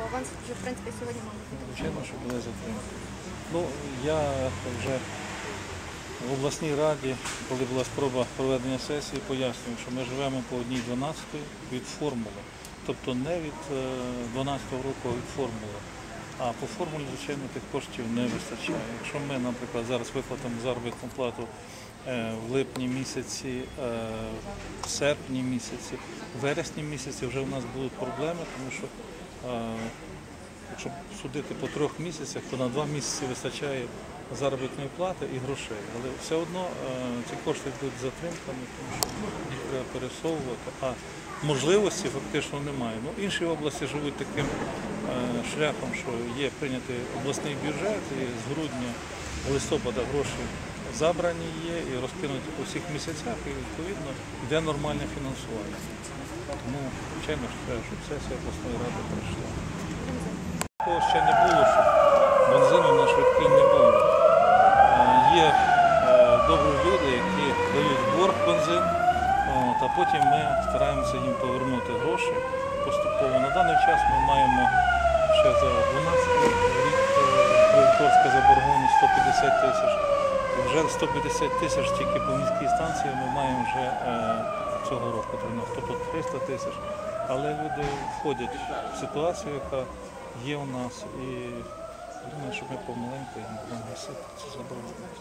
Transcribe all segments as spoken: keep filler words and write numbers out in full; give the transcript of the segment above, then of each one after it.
аванс вже, в принципі, сьогодні мав бути? Звичайно, що були затримки. Ну, я вже в обласній раді, коли була спроба проведення сесії, пояснюю, що ми живемо по одній дванадцятій від формули. Тобто не від дванадцятого року, а від формули. А по формулі, звичайно, тих коштів не вистачає. Якщо ми, наприклад, зараз виплатимо заробітну плату в липні місяці, в серпні місяці, в вересні місяці вже у нас будуть проблеми, тому що якщо судити по трьох місяцях, то на два місяці вистачає заробітної плати і грошей. Але все одно ці кошти йдуть затримками, тому що їх треба пересовувати, а можливості фактично немає. Ну, інші області живуть таким шляхом, що є прийнятий обласний бюджет, і з грудня, листопада гроші забрані є і розкинуті по всіх місяцях, і відповідно йде нормальне фінансування. Тому, звичайно, що треба, щоб сесія обласної ради пройшла. Такого ще не було, що бензину на швидкий не було. Є добрі люди, які дають в борг бензин, а потім ми стараємося їм повернути гроші поступово. На даний час ми маємо ще за дванадцятий рік кредиторська заборгованість сто п'ятдесят тисяч. Вже сто п'ятдесят тисяч тільки по міській станції ми маємо вже цього року, тобто триста тисяч. Але люди входять в ситуацію, яка є у нас, і думаю, що ми помаленьку їм будемо гасити цю заборгованість.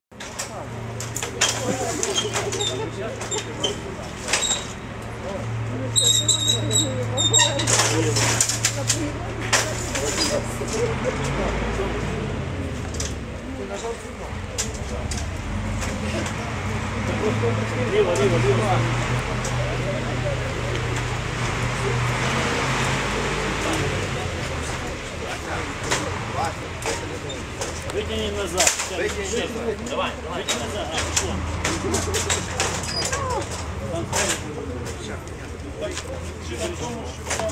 Ліво, ліво, ліво. Витягни назад. Витягни назад. Давай, давай. Витягни назад. А, пішло.